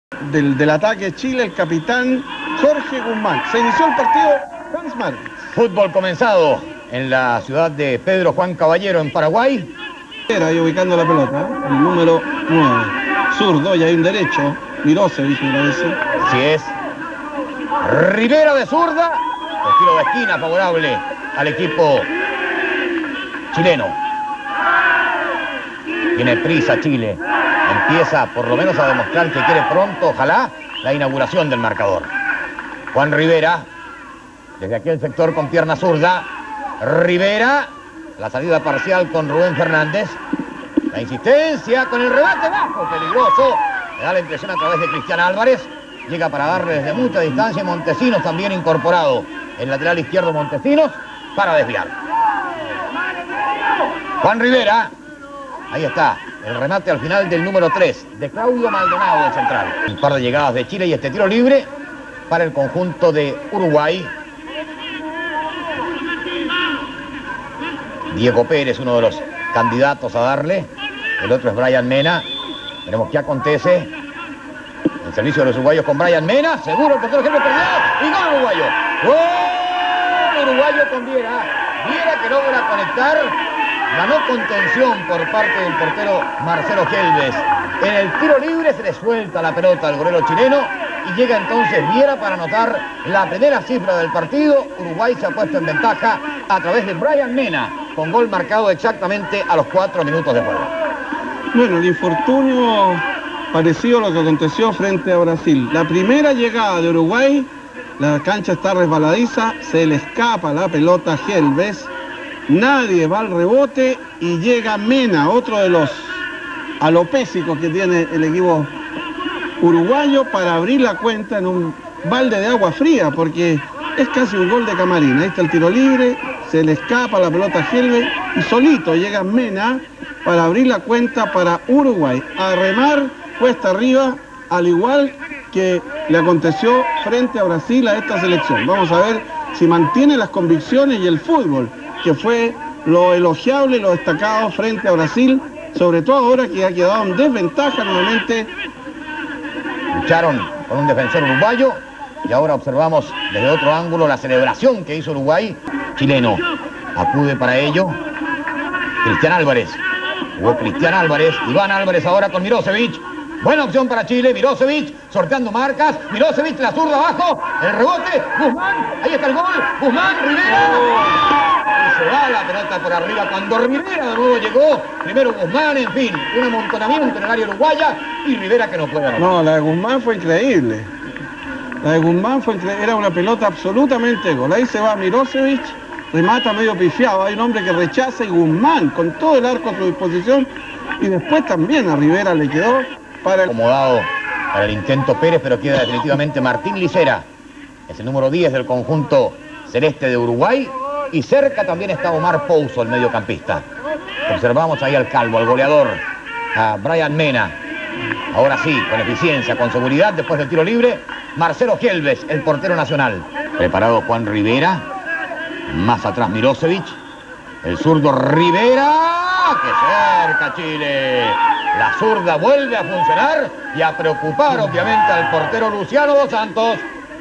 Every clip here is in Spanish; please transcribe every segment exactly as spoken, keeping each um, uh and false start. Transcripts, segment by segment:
Del, del ataque de Chile, el capitán Jorge Guzmán. Se inició el partido, Hans Martins. Fútbol comenzado en la ciudad de Pedro Juan Caballero, en Paraguay. Era ahí ubicando la pelota, ¿eh? El número nueve. Zurdo, y hay un derecho. Mirosevic, me parece. Así es. Rivera de zurda. Estilo de esquina favorable al equipo chileno. Tiene prisa Chile. Empieza por lo menos a demostrar que quiere pronto, ojalá, la inauguración del marcador. Juan Rivera, desde aquel sector con pierna zurda. Rivera, la salida parcial con Rubén Fernández. La insistencia con el rebate bajo, peligroso. Le da la impresión a través de Cristian Álvarez. Llega para darle desde mucha distancia. Montesinos también incorporado. El lateral izquierdo Montesinos para desviar. Juan Rivera. Ahí está. El remate al final del número tres de Claudio Maldonado, del central. Un par de llegadas de Chile y este tiro libre para el conjunto de Uruguay. Diego Pérez, uno de los candidatos a darle. El otro es Brian Mena. Veremos qué acontece. El servicio de los uruguayos con Brian Mena. Seguro el portero que lo perdió. Y gol uruguayo. Gol uruguayo con Viera. Viera que logra conectar. Ganó contención por parte del portero Marcelo Gelves. En el tiro libre se le suelta la pelota al golero chileno y llega entonces Viera para anotar la primera cifra del partido. Uruguay se ha puesto en ventaja a través de Brian Mena, con gol marcado exactamente a los cuatro minutos de juego. Bueno, el infortunio parecido a lo que aconteció frente a Brasil. La primera llegada de Uruguay, la cancha está resbaladiza, se le escapa la pelota a Gelves. Nadie va al rebote y llega Mena, otro de los alopésicos que tiene el equipo uruguayo, para abrir la cuenta en un balde de agua fría, porque es casi un gol de camarín. Ahí está el tiro libre, se le escapa la pelota a Gelves y solito llega Mena para abrir la cuenta para Uruguay. A remar cuesta arriba, al igual que le aconteció frente a Brasil a esta selección. Vamos a ver si mantiene las convicciones y el fútbol, que fue lo elogiable, lo destacado frente a Brasil, sobre todo ahora que ha quedado en desventaja nuevamente. Lucharon con un defensor uruguayo y ahora observamos desde otro ángulo la celebración que hizo Uruguay. Chileno acude para ello Cristian Álvarez. Jugó Cristian Álvarez, Iván Álvarez ahora con Mirosevic. Buena opción para Chile, Mirosevic, sorteando marcas, Mirosevic, la zurda abajo, el rebote, Guzmán, ahí está el gol, Guzmán, Rivera, y se va la pelota por arriba, cuando Rivera de nuevo llegó, primero Guzmán, en fin, un amontonamiento en el área uruguaya, y Rivera que no puede anotar. No, la de Guzmán fue increíble, la de Guzmán fue increíble, era una pelota absolutamente gol, ahí se va Mirosevic, remata medio pifiado, hay un hombre que rechaza y Guzmán, con todo el arco a su disposición, y después también a Rivera le quedó para el... acomodado para el intento Pérez, pero queda definitivamente Martín Licera. Es el número diez del conjunto celeste de Uruguay. Y cerca también está Omar Pouso, el mediocampista. Observamos ahí al calvo, al goleador, a Brian Mena. Ahora sí, con eficiencia, con seguridad, después del tiro libre, Marcelo Gelves, el portero nacional. Preparado Juan Rivera. Más atrás Mirosevic. El zurdo Rivera. ¡Qué cerca Chile! La zurda vuelve a funcionar y a preocupar obviamente al portero Luciano dos Santos.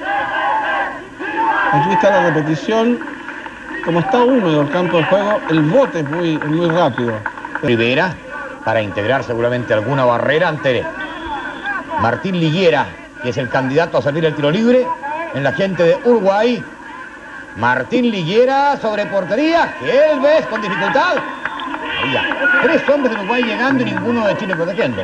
Aquí está la repetición. Como está húmedo el campo de juego, el bote es muy, muy rápido. Rivera para integrar seguramente alguna barrera ante Martín Liguera, que es el candidato a servir el tiro libre en la gente de Uruguay. Martín Liguera sobre portería, Gelves con dificultad. Había tres hombres de Uruguay llegando y ninguno de Chile protegiendo.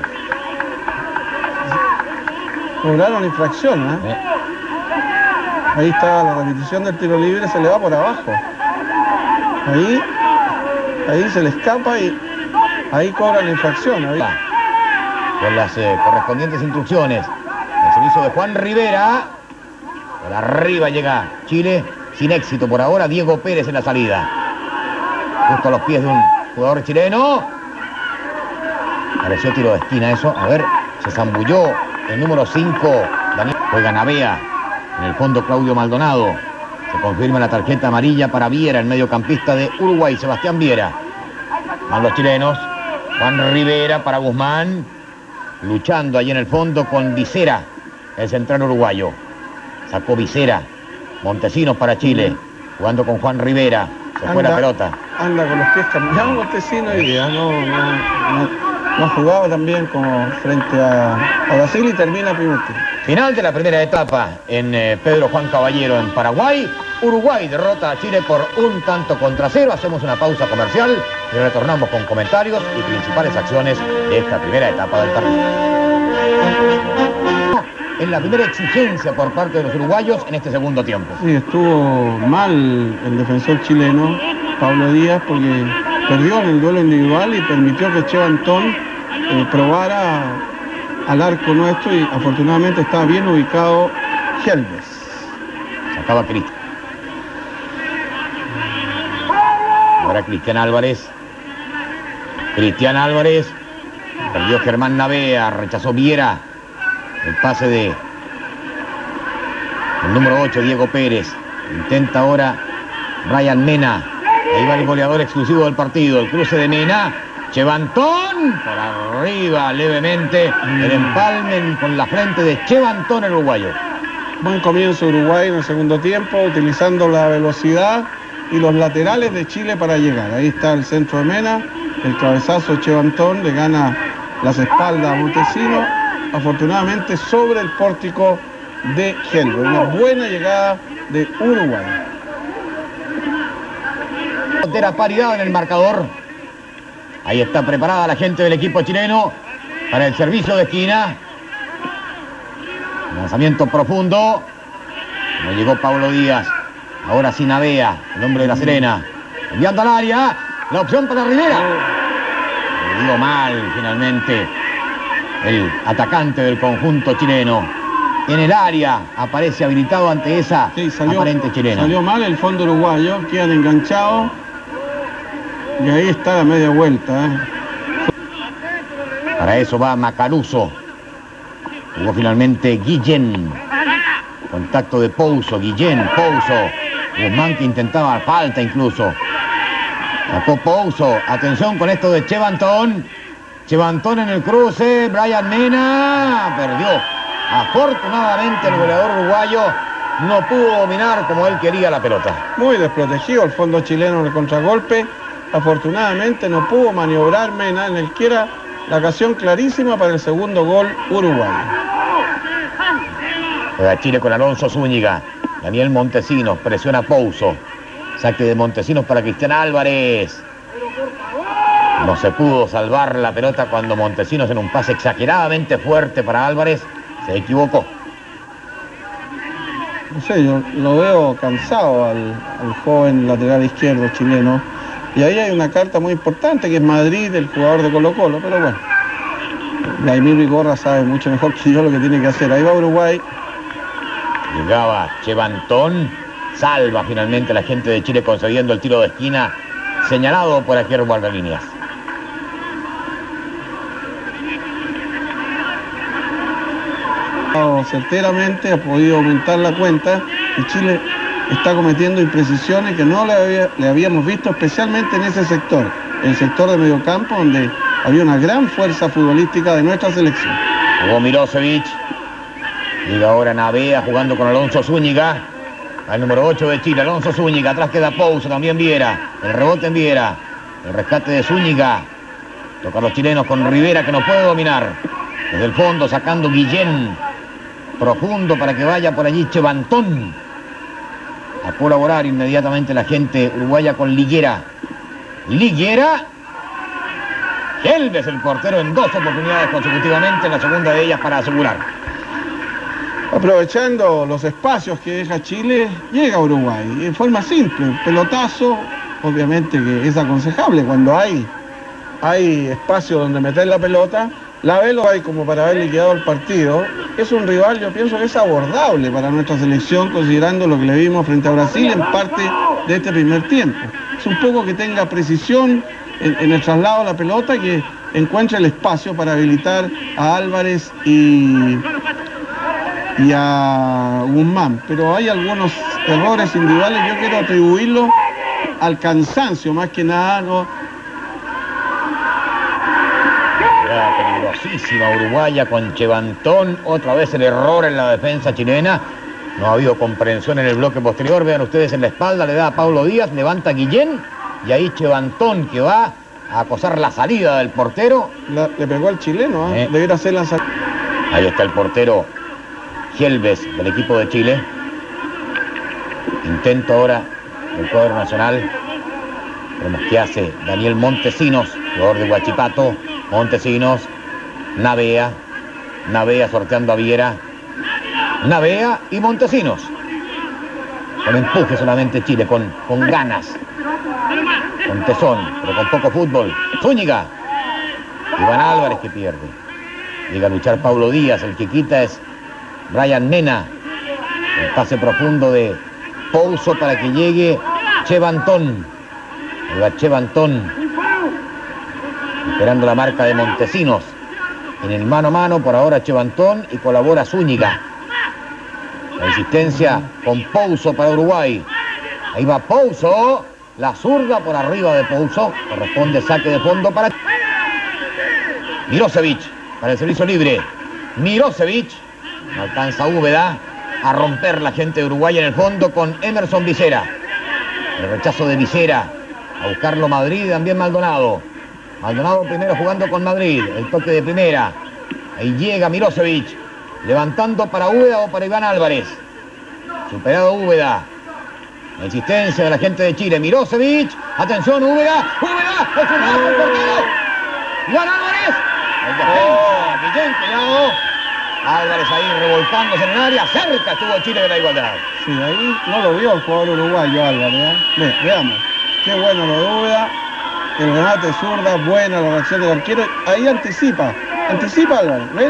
Cobraron infracción, ¿eh? ¿eh? Ahí está la repetición del tiro libre, se le va por abajo. Ahí, ahí se le escapa y ahí cobran la infracción. Ahí. Con las eh, correspondientes instrucciones. El servicio de Juan Rivera. Por arriba llega Chile, sin éxito por ahora. Diego Pérez en la salida. Justo a los pies de un jugador chileno. Pareció tiro de esquina eso. A ver, se zambulló el número cinco. Daniel. Juega Navea. En el fondo Claudio Maldonado. Se confirma la tarjeta amarilla para Viera, el mediocampista de Uruguay, Sebastián Viera. Van los chilenos. Juan Rivera para Guzmán. Luchando ahí en el fondo con Visera. el central uruguayo. Sacó Visera. Montesinos para Chile, jugando con Juan Rivera. Se fue la pelota. Anda con los pies cambiados Montesinos hoy día. No, no, no, no ha jugado tan bien como frente a, a Brasil y termina primer tiempo. Final de la primera etapa en eh, Pedro Juan Caballero en Paraguay. Uruguay derrota a Chile por un tanto contra cero. Hacemos una pausa comercial y retornamos con comentarios y principales acciones de esta primera etapa del partido. En la primera exigencia por parte de los uruguayos en este segundo tiempo. Sí, estuvo mal el defensor chileno, Pablo Díaz, porque perdió en el duelo individual y permitió que Che Antón eh, probara al arco nuestro y afortunadamente estaba bien ubicado Helves. Sacaba Cristian. Ahora Cristian Álvarez. Cristian Álvarez. Perdió Germán Navea, rechazó Viera. El pase de el número ocho, Diego Pérez. Intenta ahora Brian Mena. Ahí va el goleador exclusivo del partido. El cruce de Mena. Chevantón. Por arriba levemente. El empalme con la frente de Chevantón, el uruguayo. Buen comienzo Uruguay en el segundo tiempo, utilizando la velocidad y los laterales de Chile para llegar. Ahí está el centro de Mena. El cabezazo de Chevantón le gana las espaldas a Montesinos. Afortunadamente sobre el pórtico de Helves. Una buena llegada de Uruguay. Frontera paridad en el marcador. Ahí está preparada la gente del equipo chileno para el servicio de esquina. Lanzamiento profundo. No llegó Pablo Díaz. Ahora sí Navea, el hombre de La Serena. Enviando al área. La opción para Rivera. Le dio mal finalmente el atacante del conjunto chileno. En el área aparece habilitado ante esa sí, salió, aparente chilena. Salió mal el fondo uruguayo, quedan enganchados. Y ahí está la media vuelta. ¿eh? Para eso va Macaruso. Jugó finalmente Guillén. Contacto de Pouso, Guillén, Pouso. Guzmán que intentaba falta incluso. Sacó Pouso. Atención con esto de Chevantón. Chevantón en el cruce, Brian Mena perdió. Afortunadamente el goleador uruguayo no pudo dominar como él quería la pelota. Muy desprotegido el fondo chileno en el contragolpe. Afortunadamente no pudo maniobrar Mena en el que era la ocasión clarísima para el segundo gol uruguayo. Juega Chile con Alonso Zúñiga. Daniel Montesinos presiona a Pouso. Saque de Montesinos para Cristian Álvarez. No se pudo salvar la pelota cuando Montesinos en un pase exageradamente fuerte para Álvarez se equivocó. No sé, yo lo veo cansado al, al joven lateral izquierdo chileno. Y ahí hay una carta muy importante que es Madrid, el jugador de Colo Colo, pero bueno. Vladimir Vigorra sabe mucho mejor que yo lo que tiene que hacer. Ahí va Uruguay. Llegaba Chevantón. Salva finalmente la gente de Chile concediendo el tiro de esquina señalado por aquí Guardalíneas. Certeramente ha podido aumentar la cuenta y Chile está cometiendo imprecisiones que no le, había, le habíamos visto especialmente en ese sector, el sector de mediocampo donde había una gran fuerza futbolística de nuestra selección. Jugó Milosevic. Llega ahora Navea jugando con Alonso Zúñiga. Al número ocho de Chile, Alonso Zúñiga. Atrás queda Pouso, también Viera. El rebote en Viera. El rescate de Zúñiga. Toca a los chilenos con Rivera que no puede dominar. Desde el fondo sacando Guillén. Profundo para que vaya por allí Chevantón. A colaborar inmediatamente la gente uruguaya con Liguera. Liguera. Helves, el portero, en dos oportunidades consecutivamente, en la segunda de ellas para asegurar. Aprovechando los espacios que deja Chile, llega Uruguay. En forma simple, pelotazo, obviamente que es aconsejable cuando hay, hay espacio donde meter la pelota. La velo hay como para haber liquidado el partido. Es un rival, yo pienso que es abordable para nuestra selección, considerando lo que le vimos frente a Brasil en parte de este primer tiempo. Es un poco que tenga precisión en, en el traslado de la pelota, que encuentre el espacio para habilitar a Álvarez y, y a Guzmán. Pero hay algunos errores individuales, yo quiero atribuirlo al cansancio más que nada, ¿no? Jugada peligrosísima uruguaya con Chevantón. Otra vez el error en la defensa chilena. No ha habido comprensión en el bloque posterior. Vean ustedes en la espalda, le da a Pablo Díaz, levanta a Guillén. Y ahí Chevantón que va a acosar la salida del portero. La, le pegó al chileno, ¿eh? Eh. Debiera hacer la salida. Ahí está el portero Gielves del equipo de Chile. Intento ahora del cuadro nacional. Vemos qué hace Daniel Montesinos, jugador de Huachipato. Montesinos, Navea. Navea sorteando a Viera. Navea y Montesinos. Con empuje solamente Chile, con, con ganas. Con tesón, pero con poco fútbol. Zúñiga. Iván Álvarez que pierde. Llega a luchar Pablo Díaz. El que quita es Brian Mena. El pase profundo de Pouso para que llegue Chevantón. Ahí va Chevantón. Esperando la marca de Montesinos. En el mano a mano por ahora Chevantón y colabora Zúñiga. La insistencia con Pouso para Uruguay. Ahí va Pouso. La zurda por arriba de Pouso. Corresponde saque de fondo para Mirosevic. Para el servicio libre. Mirosevic. No alcanza Úbeda a romper la gente de Uruguay en el fondo con Emerson Visera. El rechazo de Visera. A buscarlo Madrid, también Maldonado. Maldonado primero jugando con Madrid. El toque de primera. Ahí llega Mirosevic. Levantando para Úbeda o para Iván Álvarez. Superado Úbeda. La insistencia de la gente de Chile. Mirosevic. Atención, Úbeda. Úbeda. Es un gol del portero. Iván Álvarez. El defensa. Guillén, cuidado. Álvarez ahí revolcándose en el área. Cerca estuvo Chile de la igualdad. Sí, ahí no lo vio el jugador uruguayo Álvarez. ¿eh? Ve, veamos. Qué bueno lo de Úbeda. El remate zurda. Buena la reacción del arquero. Ahí anticipa. Anticipa Álvarez. ¿Ven?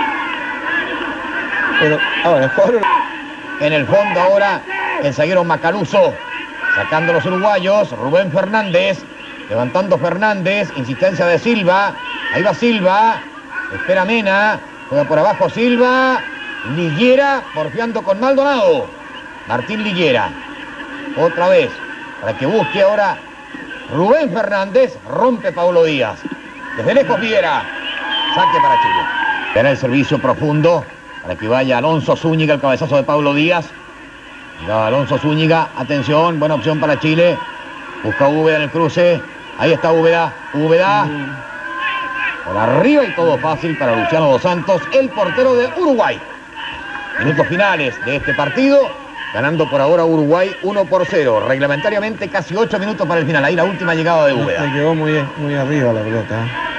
Pero ahora el jugador... En el fondo ahora el zaguero Macaluso. Sacando los uruguayos. Rubén Fernández. Levantando Fernández. Insistencia de Silva. Ahí va Silva. Espera Mena. Juega por abajo Silva. Liguera porfiando con Maldonado. Martín Liguera. Otra vez. Para que busque ahora Rubén Fernández. Rompe Pablo Díaz. Desde lejos Viera. Saque para Chile. Verá el servicio profundo. Para que vaya Alonso Zúñiga. El cabezazo de Pablo Díaz. Ya Alonso Zúñiga. Atención. Buena opción para Chile. Busca Úbeda en el cruce. Ahí está Úbeda. Úbeda. Por arriba y todo fácil para Luciano Dos Santos, el portero de Uruguay. Minutos finales de este partido, ganando por ahora Uruguay uno por cero. Reglamentariamente casi ocho minutos para el final. Ahí la última llegada de Úbeda. Se quedó muy, muy arriba la pelota.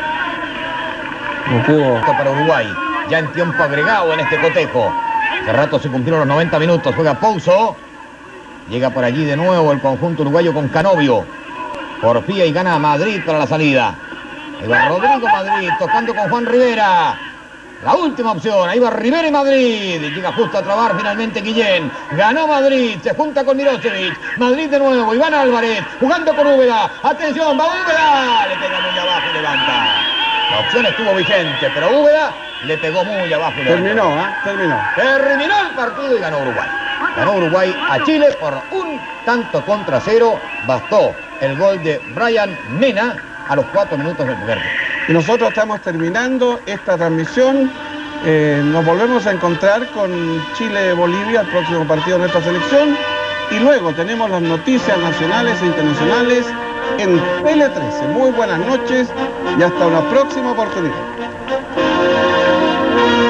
No pudo. Para Uruguay, ya en tiempo agregado en este cotejo. Hace rato se cumplieron los noventa minutos. Juega Pouso. Llega por allí de nuevo el conjunto uruguayo con Canovio. Porfía y gana a Madrid para la salida. Ahí va Rodrigo Madrid, tocando con Juan Rivera. La última opción, ahí va Rivera y Madrid. Llega justo a trabar finalmente Guillén. Ganó Madrid, se junta con Mirosevic. Madrid de nuevo, Iván Álvarez, jugando con Úbeda. Atención, va Úbeda. Le pega muy abajo y levanta. La opción estuvo vigente, pero Úbeda le pegó muy abajo y levanta. Terminó, ¿eh? Terminó. Terminó el partido y ganó Uruguay. Ganó Uruguay a Chile por un tanto contra cero. Bastó el gol de Brian Mena a los cuatro minutos del primer tiempo. Y nosotros estamos terminando esta transmisión. Eh, nos volvemos a encontrar con Chile-Bolivia, el próximo partido de nuestra selección. Y luego tenemos las noticias nacionales e internacionales en T L trece. Muy buenas noches y hasta una próxima oportunidad.